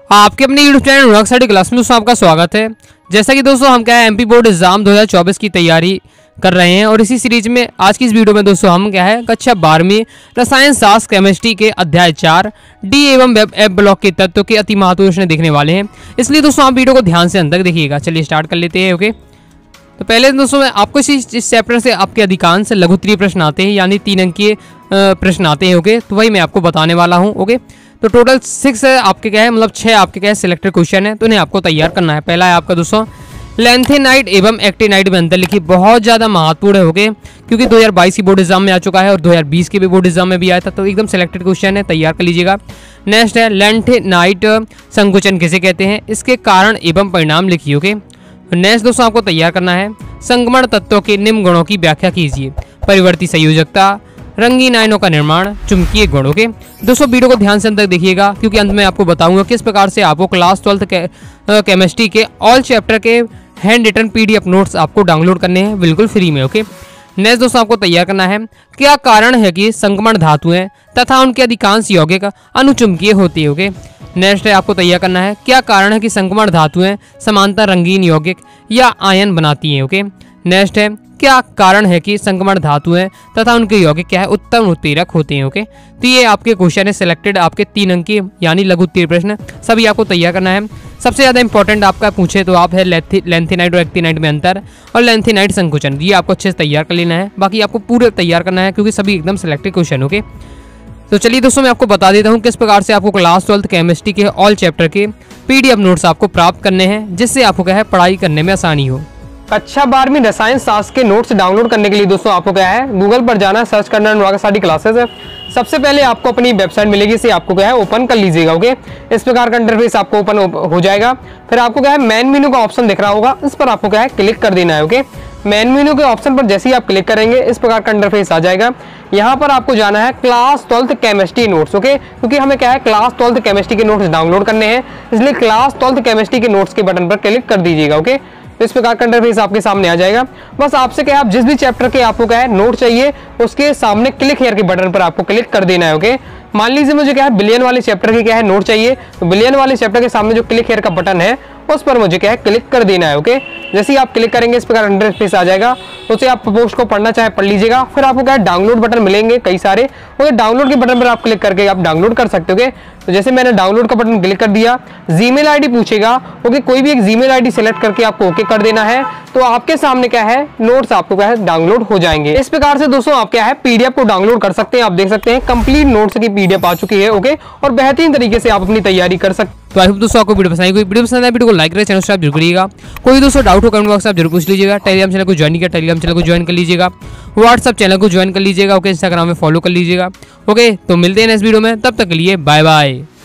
आपके अपने YouTube channel Anurag study class में दोस्तों आपका स्वागत है। जैसा कि दोस्तों हम क्या है एमपी बोर्ड एग्जाम 2024 की तैयारी कर रहे हैं और इसी सीरीज में आज की इस वीडियो में दोस्तों हम क्या है कक्षा 12वीं रसायन शास्त्र केमिस्ट्री के अध्याय 4 डी एवं एफ ब्लॉक के तत्वों के अति महत्वपूर्ण प्रश्न देखने वाले हैं। इसलिए दोस्तों आप वीडियो को ध्यान से अंत तक देखिएगा। चलिए स्टार्ट कर लेते हैं। ओके, तो पहले दोस्तों मैं आपको इस चैप्टर से आपके अधिकांश लघुत्तरीय प्रश्न आते हैं, यानी 3 अंकीय प्रश्न आते हैं। ओके, तो वही मैं आपको बताने वाला हूँ। ओके, तो टोटल 6 आपके क्या है, मतलब 6 आपके क्या है सिलेक्टेड क्वेश्चन है, तो इन्हें आपको तैयार करना है। पहला है आपका दोस्तों लैंथेनाइट एवं एक्टिनाइट में अंतर लिखिए। बहुत ज़्यादा महत्वपूर्ण है। ओके, क्योंकि 2022 की बोर्ड एग्जाम में आ चुका है और 2020 के भी बोर्ड एग्जाम में भी आया था, तो एकदम सिलेक्टेड क्वेश्चन है, तैयार कर लीजिएगा। नेक्स्ट है लैंथेनाइट संकुचन किसे कहते हैं, इसके कारण एवं परिणाम लिखिए। ओके, नेक्स्ट दोस्तों आपको तैयार करना है संगमण तत्वों के निम्न गुणों की व्याख्या कीजिए। परिवर्ती संयोजकता, रंगीन आयनों का निर्माण, चुंबकीय गुण। ओके दोस्तों वीडियो को ध्यान से अंत तक देखिएगा, क्योंकि अंत में आपको बताऊंगा किस प्रकार से आपको क्लास 12th केमिस्ट्री के ऑल चैप्टर के हैंड रिटन पीडीएफ नोट्स आपको डाउनलोड करने हैं बिल्कुल फ्री में। ओके, नेक्स्ट दोस्तों आपको तैयार करना है क्या कारण है कि संगमण धातुएं तथा उनके अधिकांश यौगिक अनुचुंबकीय होती है। ओके, नेक्स्ट है आपको तैयार करना है क्या कारण है कि संगमण धातुएं समांतर रंगीन यौगिक या आयन बनाती हैं। ओके, नेक्स्ट है क्या कारण है कि संगमण धातुएं तथा उनके यौगिक क्या है उत्तम उत्प्रेरक होते हैं। ओके, तो ये आपके क्वेश्चन है सिलेक्टेड, आपके 3 अंकीय यानी लघु उत्तीर्ण प्रश्न सभी आपको तैयार करना है। सबसे ज़्यादा इंपॉर्टेंट आपका पूछे तो आप है लैंथेनाइट और एक्टिनाइट में अंतर और लैंथेनाइट संकुचन, ये आपको अच्छे से तैयार कर लेना है। बाकी आपको पूरे तैयार करना है, क्योंकि सभी एकदम सिलेक्टेड क्वेश्चन। ओके, तो चलिए दोस्तों मैं आपको बता देता हूँ किस प्रकार से आपको क्लास 12th केमिस्ट्री के ऑल चैप्टर के पीडीएफ नोट्स आपको प्राप्त करने हैं, जिससे आपको क्या है पढ़ाई करने में आसानी हो। कक्षा 12वीं रसायन शास्त्र के नोट्स डाउनलोड करने के लिए दोस्तों आपको क्या है गूगल पर जाना, सर्च करना अनुराग स्टडी क्लासेस है। सबसे पहले आपको अपनी वेबसाइट मिलेगी, इसे आपको क्या है ओपन कर लीजिएगा। ओके, इस प्रकार का इंटरफेस आपको ओपन हो जाएगा। फिर आपको क्या है मेन मेनू का ऑप्शन दिख रहा होगा, इस पर आपको क्या है क्लिक कर देना है। ओके, मेन मेनू के ऑप्शन पर जैसे ही आप क्लिक करेंगे इस प्रकार का इंटरफेस आ जाएगा। यहाँ पर आपको जाना है class 12th chemistry notes. Okay, क्योंकि हमें क्या है क्लास 12th केमिस्ट्री के नोट्स डाउनलोड करने हैं, इसलिए क्लास 12th केमिस्ट्री के नोट्स के बटन पर क्लिक कर दीजिएगा। ओके, तो इस प्रकार का इंटरफेस आपके सामने आ जाएगा। बस आपसे क्या है, आप जिस भी चैप्टर के आपको क्या है नोट चाहिए उसके सामने क्लिक हियर के बटन पर आपको क्लिक कर देना है। ओके, मान लीजिए मुझे क्या है बिलियन वाले चैप्टर के क्या है नोट चाहिए, तो बिलियन वाले चैप्टर के सामने जो क्लिक हियर का बटन है उस पर मुझे क्या है क्लिक कर देना है। ओके, जैसे ही आप क्लिक करेंगे इस प्रकार इंटरफेस आ जाएगा, उसे आप पोस्ट को पढ़ना चाहे पढ़ लीजिएगा। फिर आपको क्या है डाउनलोड बटन मिलेंगे कई सारे, और डाउनलोड के बटन पर आप क्लिक करके आप डाउनलोड कर सकते हो। तो जैसे मैंने डाउनलोड का बटन क्लिक कर दिया, जीमेल आईडी पूछेगा। ओके, कोई भी एक जीमेल आईडी सिलेक्ट करके आपको ओके कर देना है, तो आपके सामने क्या है नोट्स आपको क्या है डाउनलोड हो जाएंगे। इस प्रकार से दोस्तों आप क्या है पीडीएफ को डाउनलोड कर सकते हैं। आप देख सकते हैं कंप्लीट नोट्स की पीडीएफ आ चुकी है। ओके, और बेहतरीन तरीके से आप अपनी तैयारी कर सकते हैं। तो आई होप दोस्तों आपको वीडियो पसंद आई। कोई वीडियो पसंद है वीडियो को लाइक करें, चैनल सब्सक्राइब जरूर करिएगा। कोई दोस्तों डाउट हो कमेंट बॉक्स में आप जरूर पूछ लीजिएगा। टेलीग्राम चैनल को ज्वाइन किया, टेलीग्राम चैनल को ज्वाइन कर लीजिएगा। व्हाट्सएप चैनल को ज्वाइन कर लीजिएगा। ओके, इंस्टाग्राम में फॉलो कर लीजिएगा। ओके, तो मिलते हैं नेक्स्ट वीडियो में, तब तक के लिए बाय बाय।